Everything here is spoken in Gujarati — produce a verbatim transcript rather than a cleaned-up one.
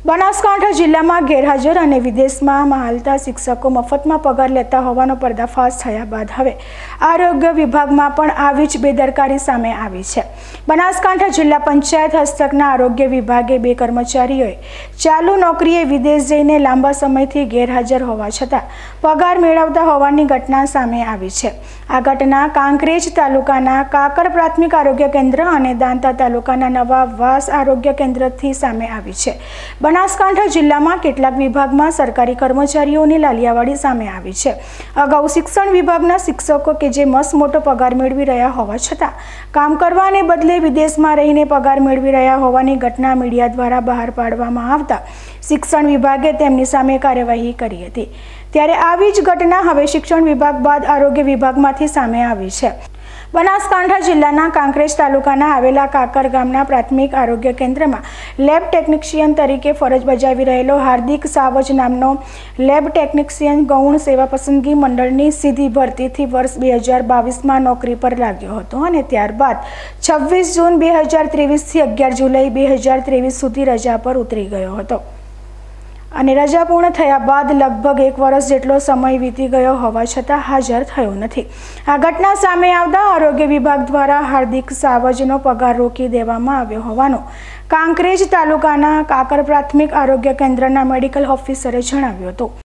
બનાસકાંઠા જિલ્લામાં ગેરહાજર અને વિદેશમાં હાલતા શિક્ષકો મફતમાં પગાર લેતા હોવાનો પર્દાફાશ થયા બાદ હવે આરોગ્ય વિભાગમાં પણ આવી જ બેદરકારી સામે આવી છે। બનાસકાંઠા જિલ્લા પંચાયત હસ્તકના આરોગ્ય વિભાગે બે કર્મચારીઓએ ચાલુ નોકરીએ વિદેશ જઈને લાંબા સમયથી ગેરહાજર હોવા છતાં પગાર મેળવતા હોવાની ઘટના સામે આવી છે। આ ઘટના કાંકરેજ તાલુકાના કાકર પ્રાથમિક આરોગ્ય કેન્દ્ર અને દાંતા તાલુકાના નવા વાસ આરોગ્ય કેન્દ્રથી સામે આવી છે। બનાસકાંઠા જિલ્લામાં કેટલાક વિભાગમાં સરકારી કર્મચારીઓની લાલિયાવાડી સામે આવી છે। અગાઉ શિક્ષણ વિભાગના શિક્ષકો કે જે મસ્ત મોટો પગાર મેળવી રહ્યા હોવા છતાં કામ કરવાને બદલે વિદેશમાં રહીને પગાર મેળવી રહ્યા હોવાની ઘટના મીડિયા દ્વારા બહાર પાડવામાં આવતા શિક્ષણ વિભાગે તેમની સામે કાર્યવાહી કરી હતી। ત્યારે આવી જ ઘટના હવે શિક્ષણ વિભાગ બાદ આરોગ્ય વિભાગમાંથી સામે આવી છે। બનાસકાંઠા જિલ્લાના કાંકરેજ તાલુકાના આવેલા કાકર ગામના પ્રાથમિક આરોગ્ય કેન્દ્રમાં લેબ ટેકનિશિયન તરીકે ફરજ બજાવી રહેલો હાર્દિક સાવજ નામનો લેબ ટેકનિશિયન ગૌણ સેવા પસંદગી મંડળની સીધી ભરતીથી વર્ષ બે હજાર બાવીસમાં નોકરી પર લાગ્યો હતો અને ત્યારબાદ છવ્વીસ જૂન બે હજાર ત્રેવીસથી અગિયાર જુલાઈ બે હજાર ત્રેવીસ સુધી રજા પર ઉતરી ગયો હતો અને રજા પૂર્ણ થયા બાદ લગભગ એક વર્ષ જેટલો સમય વીતી ગયો હોવા છતાં હાજર થયો નથી। આ ઘટના સામે આવતા આરોગ્ય વિભાગ દ્વારા હાર્દિક સાવજનો પગાર રોકી દેવામાં આવ્યો હોવાનું કાંકરેજ તાલુકાના કાકર પ્રાથમિક આરોગ્ય કેન્દ્રના મેડિકલ ઓફિસરે જણાવ્યું હતું।